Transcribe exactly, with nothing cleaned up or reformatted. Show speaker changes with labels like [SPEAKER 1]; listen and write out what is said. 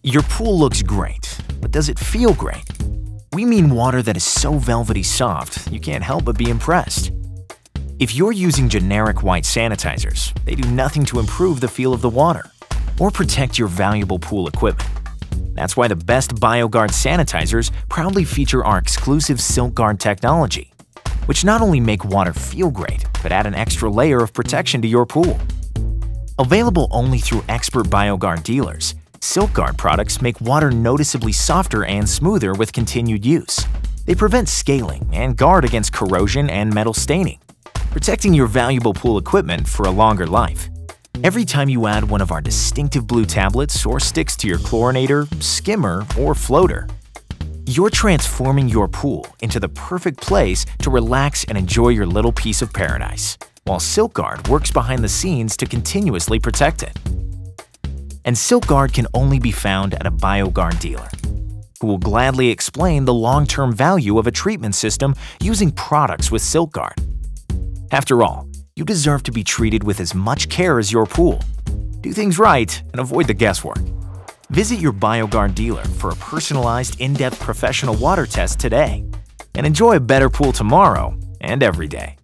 [SPEAKER 1] Your pool looks great, but does it feel great? We mean water that is so velvety soft, you can't help but be impressed. If you're using generic white sanitizers, they do nothing to improve the feel of the water or protect your valuable pool equipment. That's why the best BioGuard sanitizers proudly feature our exclusive SilkGuard technology, which not only make water feel great, but add an extra layer of protection to your pool. Available only through expert BioGuard dealers, SilkGuard products make water noticeably softer and smoother with continued use. They prevent scaling and guard against corrosion and metal staining, protecting your valuable pool equipment for a longer life. Every time you add one of our distinctive blue tablets or sticks to your chlorinator, skimmer, or floater, you're transforming your pool into the perfect place to relax and enjoy your little piece of paradise, while SilkGuard works behind the scenes to continuously protect it. And SilkGuard can only be found at a BioGuard dealer, who will gladly explain the long-term value of a treatment system using products with SilkGuard. After all, you deserve to be treated with as much care as your pool. Do things right and avoid the guesswork. Visit your BioGuard dealer for a personalized, in-depth professional water test today, and enjoy a better pool tomorrow and every day.